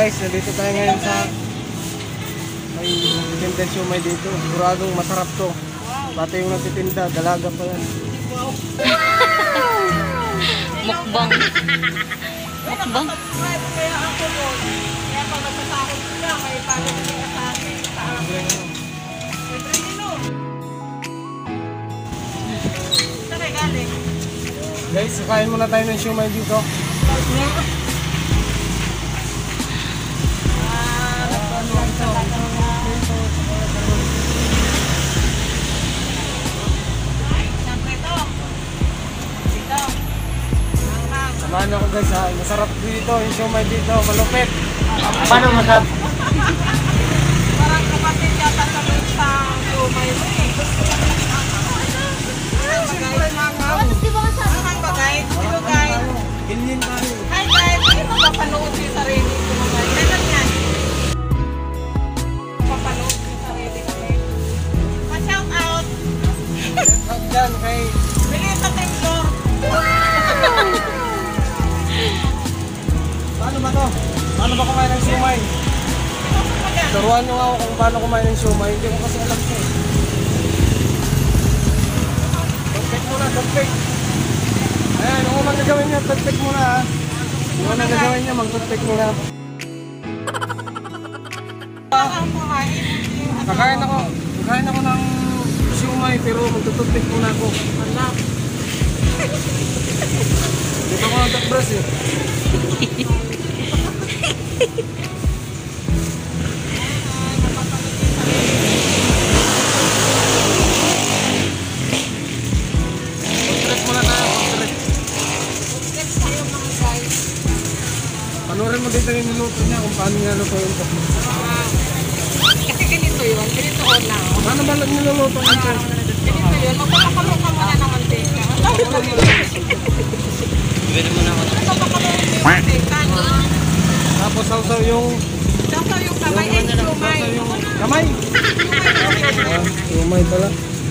guys, nandito tayo ngayon sa may nagtitinda siomai dito. Siguradong masarap to. Pati yung nagtitinda, dalaga pa yan. Mukbang. Mukbang. Kaya ako po, kaya pag nagsatakot sila, may pagdating ka sa akin. Saan ay galing? Guys, kakain muna tayo ng siomai dito. Samahan ako guys ha, masarap dito yung siomai dito, malupit. Paano masarap? Parang kapatid yata sa siomai mo eh. Hello guys. Ganyan tayo. Hi guys, ay mapapanood yung sarili ko mga guys. Kailan yan? Mapapanood yung sarili ko eh. Pa-shout out! Shout out dyan kay... Bilis sa Temblor! Paano ba to? Paano ba kumain ng siomai? Turuan nyo nga ako kung paano kumain ng siomai. Hindi ko kasi alam ko eh. Tagpik muna, tagpik. Ayan, kung unang gagawin niya, tagpik muna ha. Kung unang gagawin niya, magtagpik muna. Kakain ako ng siomai pero magtutugpik muna ako. Wala. Dito ko nagtagpras eh. Panurin mo dito yung niluto niya kung paano niya lutuin ito. Kasi ganito yun, ganito o na. Paano ba niluluto niya ito? Ganito yun, magpapakalo ka muna ng mantika. Pwede mo na ako. Magpapakalo yung mantika, no? Tapos sausaw yung... Sausaw yung kamay, eh, siomai. Sausaw yung kamay. Siomai pala.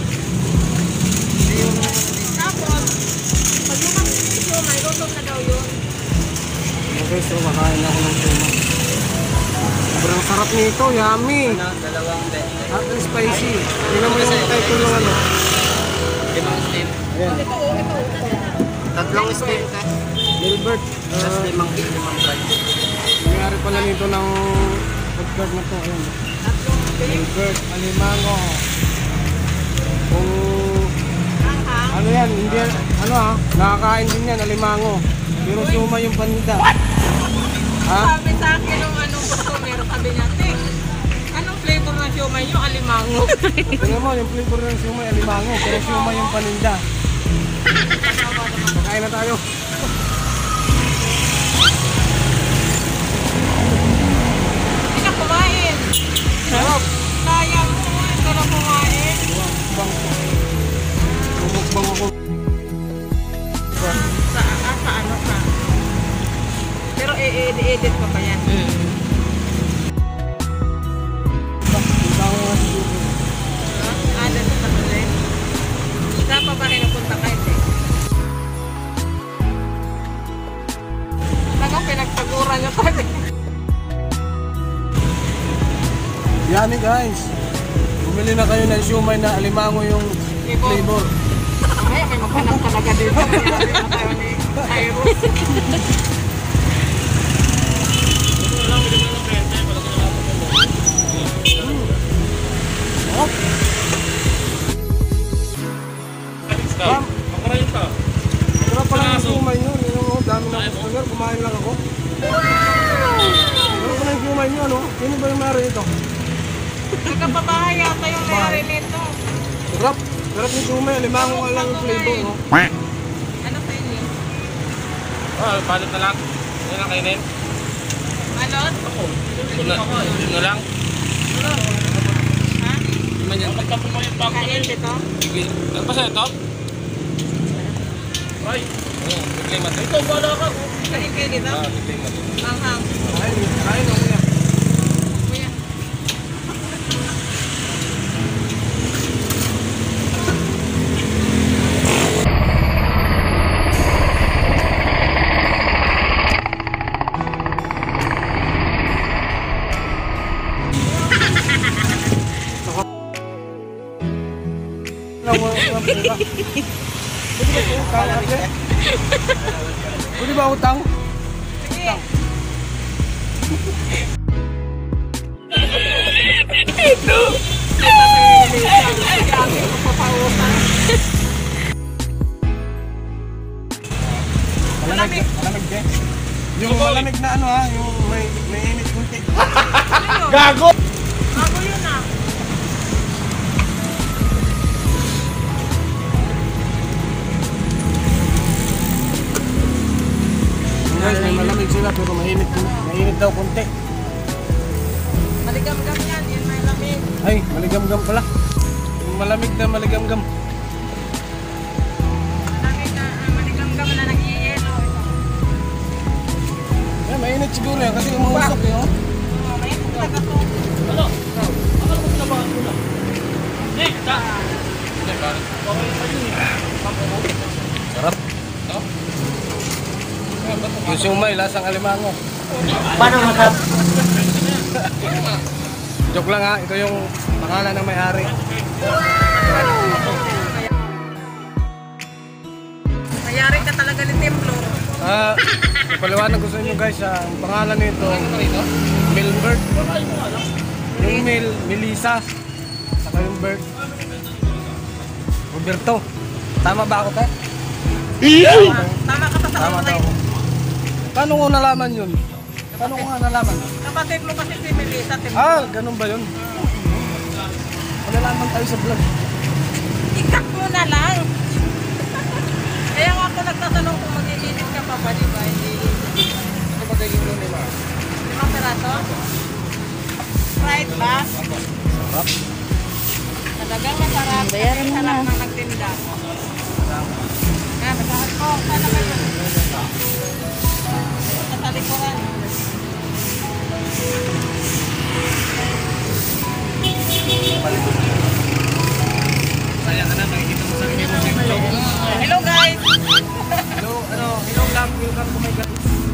Tapos, pag lumang yung siomai, luto na daw yun. Okay, so makain ako ng siomai. Sobrang sarap nito, yummy. Dalawang bet. Hot and spicy. Tingnan mo yung title yung ano. Limang steam. Ayan. Tatlong steam ka. Gilbert. Tapos limang fry. Nangyari pala nito ng podcast na to. Ayan. Gilbert, Alimango. Kung ano yan, hindi yan, ano ha, nakakain din yan, alimango. Pero siomai yung paninda. Ha? Sabi sa akin nung anong customer, sabi niya, Tek, anong flavor ng siomai nyo? Alimango. Tingnan mo, yung flavor ng siomai, alimango. Pero siomai yung paninda. Pakain na tayo. Hindi na kumain. Sarap. Sayang mo, ito na kumain. Bumukbang ako. Sa ano ka? Pero i-edit pa ba yan? Dito pa ulit. Saan pa ba kinupunta kayo? Talagang pinagpaguran nyo pa rin. Yan eh guys. Bumili na kayo ng siomai na alimango yung flavor. Ay, may maghanap talaga dito. Mayroon na tayo ni Cyrus. Ma'am, sarap pala yung siomai nyo. Dami na customer, kumain lang ako. Sarap pala yung siomai nyo, ano? Sino ba yung mayroon ito? Nagkapabahay yata yung mayari nito. Sarap. Sarap yung siomai, alimango nga lang yung flavor, no? Ano sa inyo? Balot na lang. Yan ang kainin. Balot? Yun na lang. Ha? Naman yan. Pagkapin mo yung bangko. Kain dito? Nagpasa ito? Ay. Bigay mat. Ito, bala ka. Kain kayo dito? Bigay mat. Hanghang. Kain ako yan. Kuya. Utang ate. Pwede ba utang? Sige. Ito! Malamig. Malamig din. Yung malamig na ano ha, yung may init kunti. Gago! Bago yun ah. Guys, may malamig sila pero mainit daw kunti. Maligam-gam yan, yan may lamig. Ay, maligam-gam pala. Yung malamig na maligam-gam. Maligam-gam na nag-i-yelo. Ay, mainit siguro yan kasi umuusok eh. Oh. May talaga to. Sarap. Yung sumay, lasang alimango. Paano masarap? Joke lang ha, ito yung pangalan ng may-ari. Mayari ka talaga ni Templo. Ipaliwanag ko sa inyo guys, ang pangalan nito, Milbert. Yung Melissa. Saka yung Bert. Roberto. Tama ba ako tayo? Tama ka pa sa Tama daw. Paano ko nalaman yun? Paano ko nga nalaman? Kapatid mo kasi si Melissa Templo. Ganun ba yun? Malalaman tayo sa vlog. Ikat mo na lang. Kaya nga ako nagtatanong kung magigilid ka pa ba, di ba? Hindi. Ano ba kayo yung lima? 5 peraso? Fried ba? Sarap. Talagang masarap. Bayaran mo na. Sarap na nagtinda. Masarap ko. Sana kayo. Sa likuran. Sayang ka na, makikita mo sa rin mo. Hello guys! Hello vlog, welcome to my God.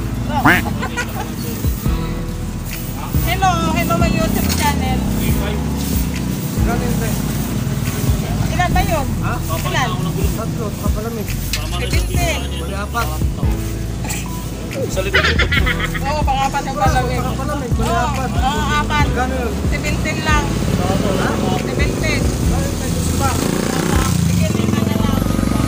Hello my YouTube channel. Ganun tayo. Ilan ba yun? Ha? Ilan? Tatlo, kapalamig. 17. Wala apat. Oo, pang-apat yung palamig. Kapalamig, wala apat. Oo, 4. Ganun. 17 lang. 17. Ganun tayo sa ba? Sige, 5 na lang.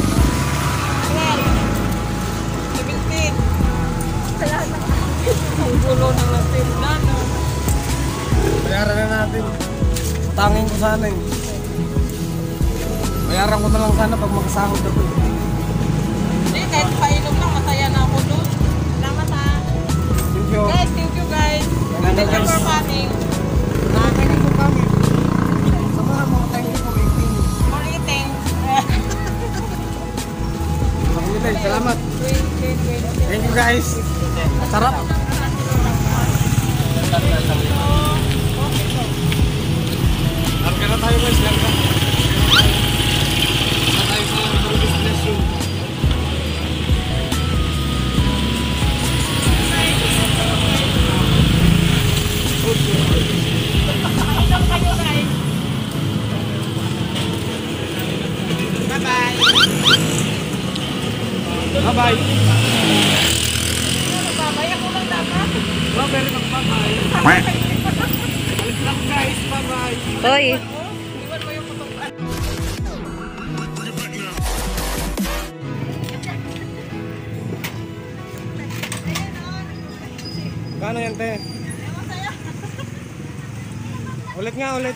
12. 17. Kaya na. Ang gulo ng natin na, no? Bayaran na natin. Utangin ko sana eh. Bayaran ko na lang sana pag makasahod ako. Hindi, kahit painom lang, masaya na ako doon. Salamat ha. Thank you. Guys, thank you guys. Thank you for coming. Thank you for coming. Sa mga thank you for eating. For eating. Makamilay, salamat. Wait. Thank you guys. Sarap. Larga na tayo guys, larga. Na tayo sa Burgos Station. Bye-bye. Bye-bye. Bye-bye. Ako lang dapat. Bye-bye. Bye-bye. Alis lang guys, bye-bye. Hoy, Iwan mo yung putukan. Kano yan, te? Ulit nga, ulit.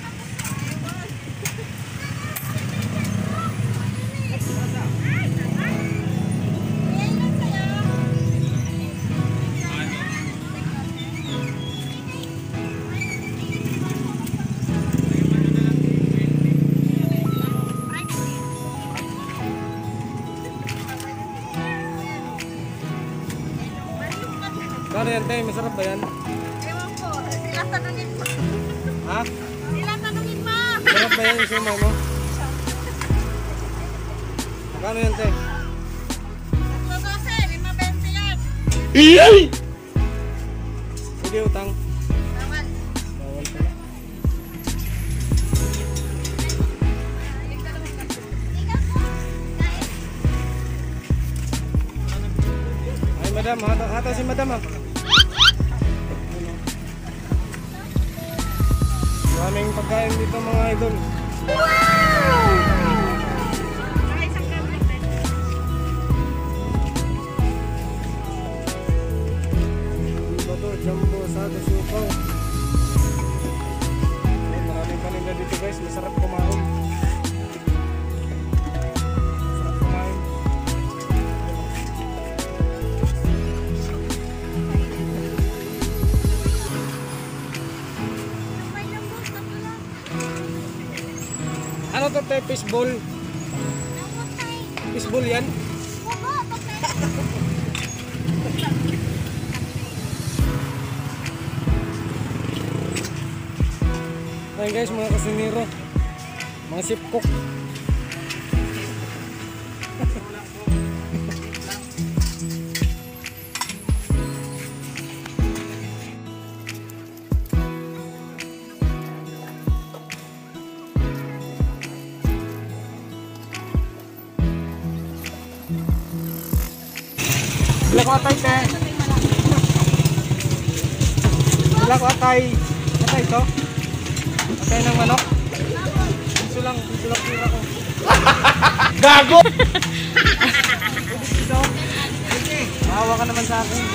Kano yan, te? Masarap ba yan? Ewan ko. Sila tanungin mo. Ha? Sila tanungin mo. Masarap ba yan yung sumay mo? Kano yan, te? 5.20 yan. Sige, utang. Bawal. Bawal pala. madam, hata si madam ah. Maraming pagkain dito mga idol. Bato, jumbo, sado, supaw. Maraming paninda dito guys, masarap kumain. Masarap kumain. Ano to te? Fishball? Fishball yan? Ayan guys, mga kasiniro, mga sipcook. Bila ko atay te. Bila ko atay. Atay to. Atay ng manok. Piso lang tira ko. Gago! Piso. Maawa ka naman sa akin.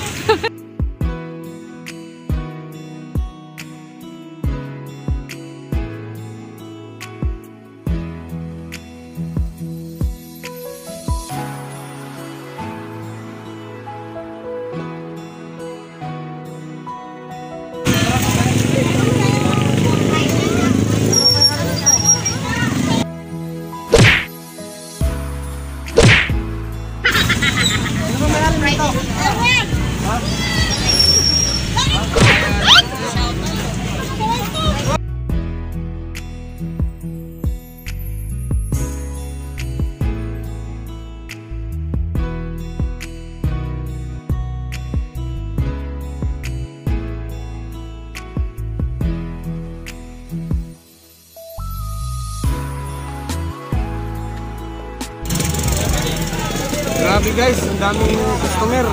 Grabe guys, ang daming customer.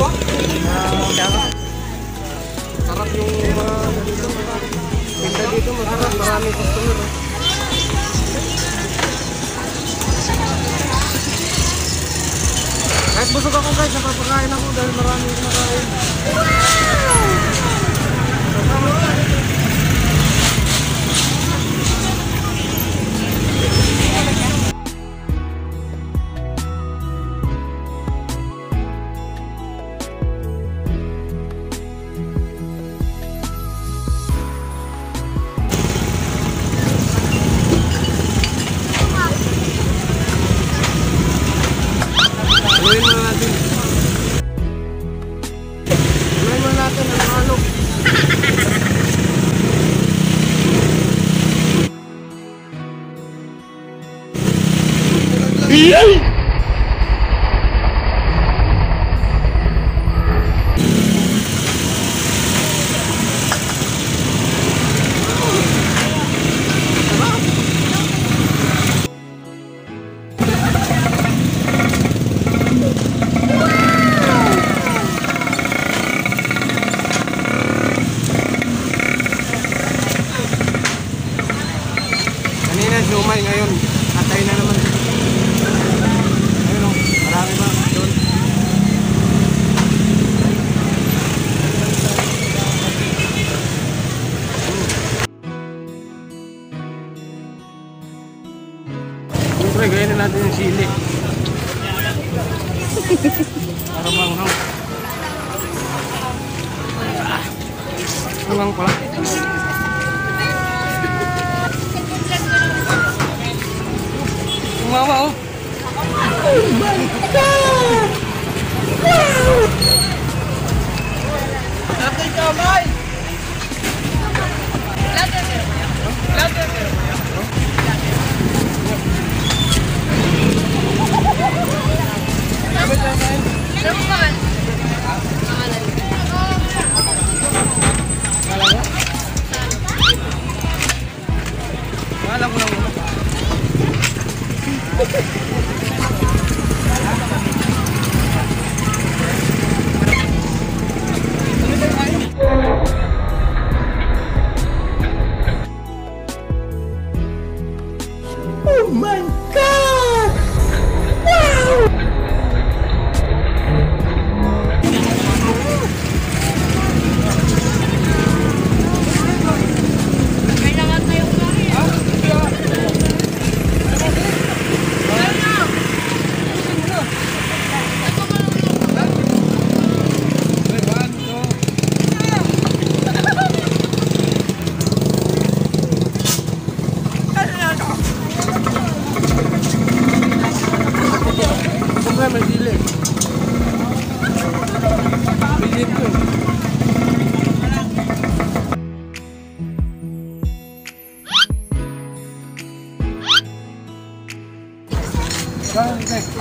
Sarap yung tinda dito, masarap, maraming customer. Guys, busog ako guys, napapakain ako dahil maraming kumakain. Haluin natin ang halok. Kanina sumay, ngayon atay na naman. Ayun o, marami pa doon. Siyempre, gawin na natin yung sili. Para manghang. Hangang pala. Mama oh. Oh my God! Natin kamay! Alam ko lang muna.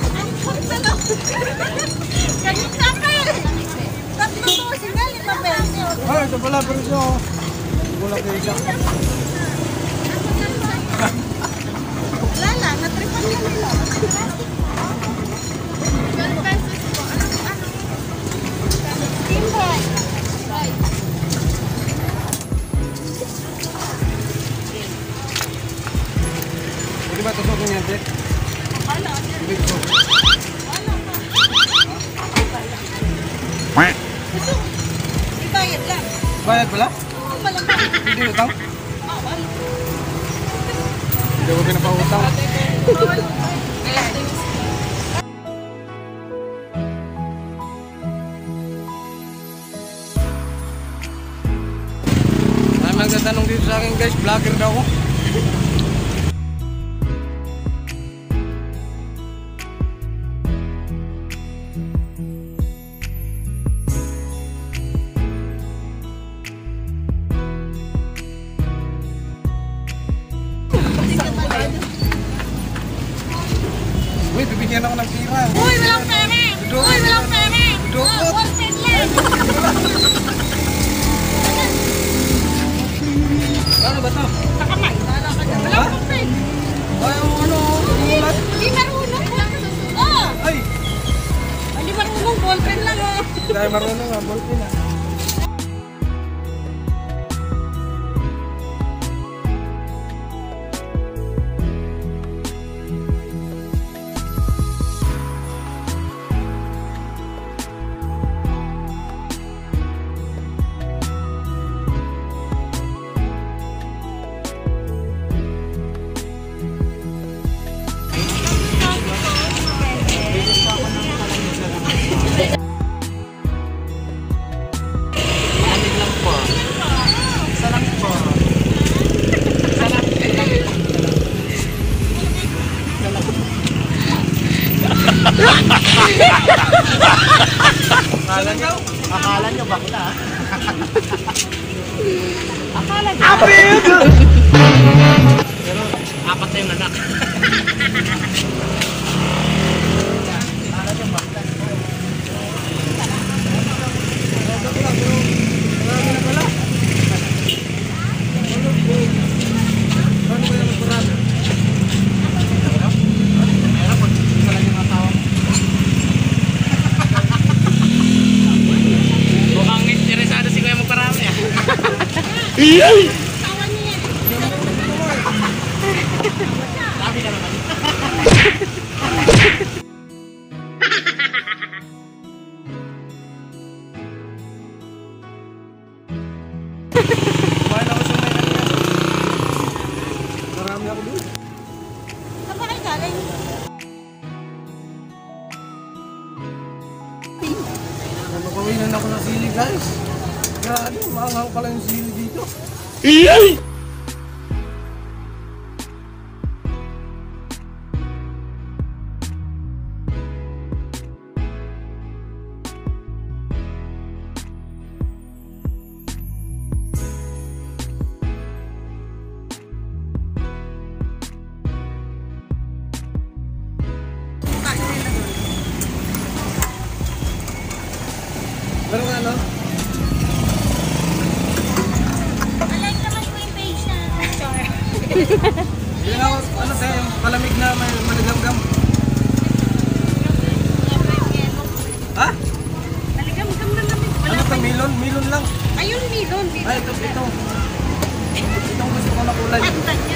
Ang punta lang. Ganyan ka pa eh. Tatlo to, singali pa peso. Ay, ito pala, pero ito. Wala kayo siya. Wala lang, natripan ka nila. 12 pesos po. Ano? Team Bright. Pwede ba tusokin yan, Tek? Ano? Hindi ito. Ano pa? Gusto, ibayad lang. Bayad pala? Oo, malamang. Hindi utang? Bawal. Hindi ko pinapautang. Bawal. Kaya May magtatanong dito sa akin guys, vlogger daw ako. Uy, bibigyan ako ng tira. Uy, walang pera! Uy, walang pera! Dukot. 110 lang! Ano ba to? Sa kamay, wala ka dyan. Walang papel. Ay, ano? Umulat? Hindi marunong. Oh! Ay! Hindi marunong, ballpen lang oh. Dahil marunong nga, ballpen na. Akala nyo bakla. Apat na yung anak. Mukhang interesado si Kuya magparami ah. Tawa niya yan. Sabi ka naman. Kumain ako sa may kanina. Marami ako doon. Saan pa kayo galing? Napapawinan ako ng sili guys. Grabe, maanghang pala yung sili dito. Meron ka ano? Alay naman po yung page na. Sorry. Hindi ako, ano sa'yo, yung palamig na may maligamgam. Ha? Naligam-gam na namin. Ano to, milon? Milon lang. Ayun, milon. Ay, ito. Itong gusto ko na kulay. Pandan yan.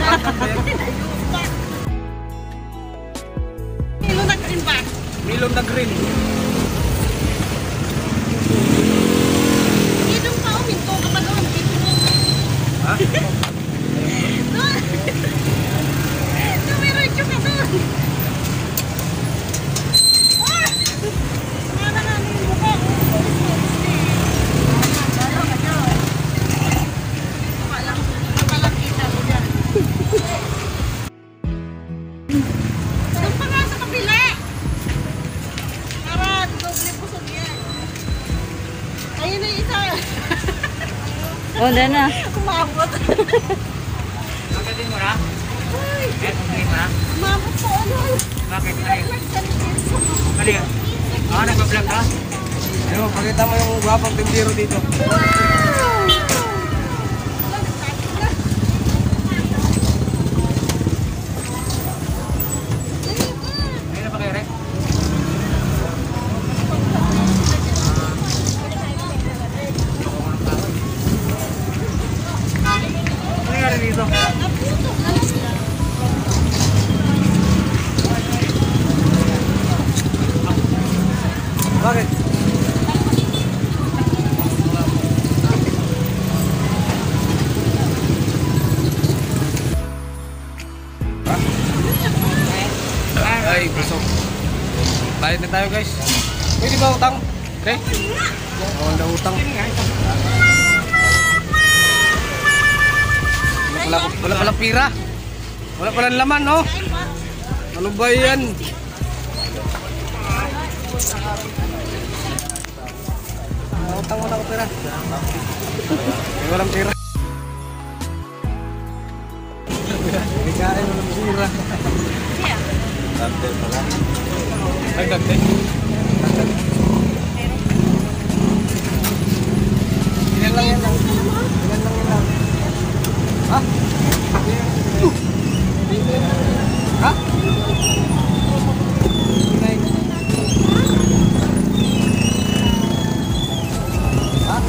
Milon na green ba? Milon na green. Dito pa, minto ka pa doon. Dito mo. Ha? Doon. Tumiradyo ka doon. Ah! Sana nga yung mukha. Walang kita mo dyan. Doon pa nga sa kabila. Para doble pusog yan. Ayun na yung isa. Wala na. Umabot. Pagdating mo na? Ay, Pagdating mo na? umabot po ano. Bakit? Ano yan? Ah, nagpa-vlog ka? Ayun, pakita mo yung gwapang tindero dito. Ayun na ba kayo, Rek? Ano nangyari dito? Bakit? Ay, busog. Bayad na tayo guys. Pwede ba utang? Okay? Wala utang. Wala pala pira. Wala pala laman, no? Ano ba yan? Utang wala ko pira. Walang pira. Bigay walang pira. Ay, dante. Ilan lang yan? Ilan lang yan? Ha? Ha? Ha?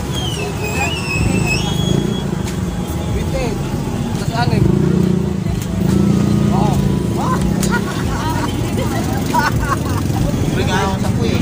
Binte. Tas anim. Oo. Bigyan ako sa kuya.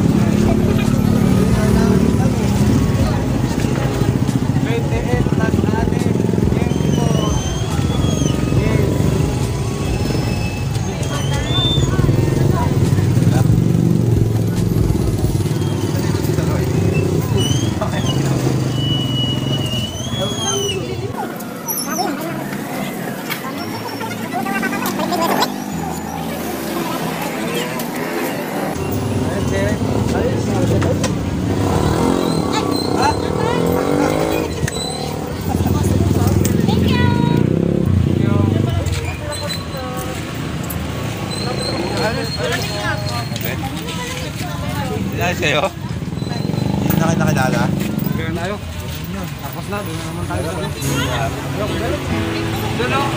Dahil sa'yo? Hindi na kayo nakilala? Kaya tayo. Tapos na, doon na naman tayo. Doon o.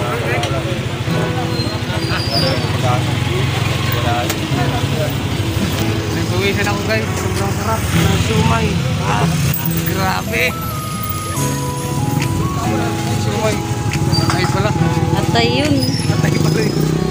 Nagpawisan ako guys. Sobrang sarap ng siumay. Ah, grabe. Siumay. Ay pala. Atay yun. Atay pala yun.